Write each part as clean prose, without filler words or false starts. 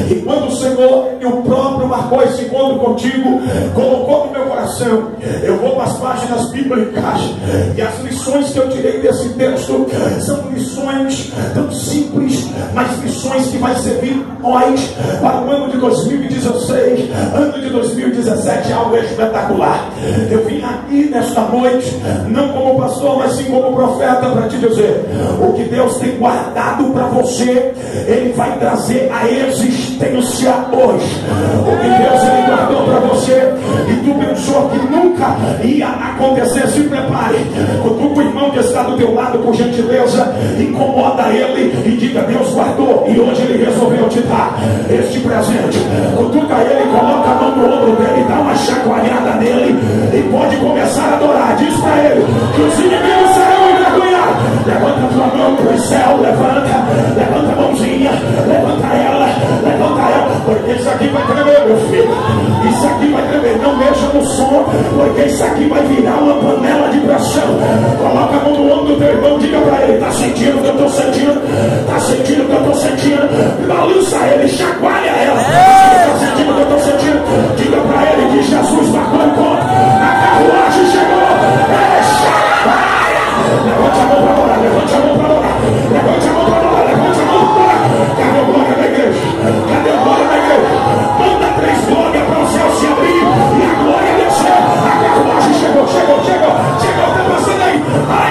E quando o Senhor e o próprio marcou esse encontro contigo, colocou no meu coração, eu vou para as páginas bíblicas, e as lições que eu tirei desse texto são lições tão simples, mas lições que vai servir nós para o ano de 2016, ano de 2017, algo espetacular. Eu vim aqui nesta noite, não como pastor, mas sim como profeta, para te dizer: o que Deus tem guardado para você, Ele vai trazer a existência hoje. O que Deus ele guardou para você, e tu pensou que nunca ia acontecer, se prepare. Cutuca o irmão que está do teu lado, por gentileza, incomoda ele e diga: Deus guardou e hoje Ele resolveu te dar este presente. Cutuca ele, coloca a mão no ombro dele, dá uma chacoalhada nele e pode começar a adorar. Diz para ele que os inimigos serão envergonhados. Levanta a tua mão para o céu, levanta a mãozinha, levanta ela, porque isso aqui vai tremer, meu filho. Isso aqui vai tremer, não mexa no som, porque isso aqui vai virar uma panela de pressão. Coloca a mão no ombro do teu irmão, diga para ele: tá sentindo o que eu estou sentindo? Tá sentindo o que eu estou sentindo? Balança ele, chacoalha ela. Tá sentindo o que eu estou sentindo? Diga para ele que Jesus marcou o encontro, a carruagem chegou. Chacoalha! Levante a mão para orar, levante a mão para orar, levante a mão para orar, levante a mão para orar. Cadê o glória da igreja? Cadê o glória da igreja? Manda 3 glórias para o céu se abrir e a glória descer. A carruagem chegou, tá passando aí. Ai,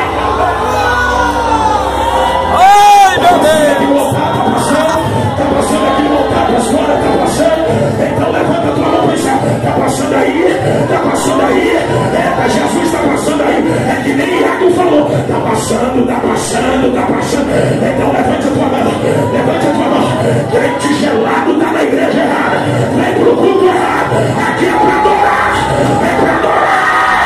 meu Deus! Tá passando aqui no altar, a senhora tá passando. Então levanta a tua mão para o céu. Tá passando aí, tá passando aí. Jesus tá passando aí. É que nem Iago falou: tá passando, tá passando, tá passando. Então levante a tua mão, levante a tua mão. Crente gelado tá na igreja errada, vem pro culto errado. Aqui é pra adorar, é pra adorar.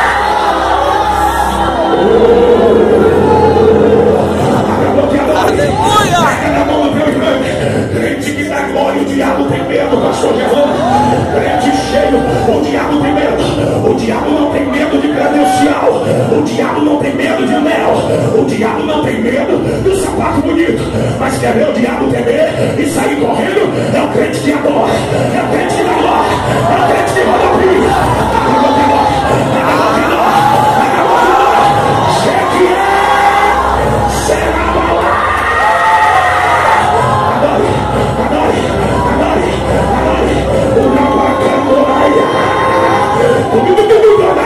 Aleluia! Pega na mão do teu irmão. Crente que dá glória, o diabo tem medo, pastor Geraldo. Crente cheio, o diabo tem medo. O diabo não tem medo de credencial. O diabo não tem medo de mel. O diabo não tem medo do sapato bonito. Mas quer ver o diabo ter medo?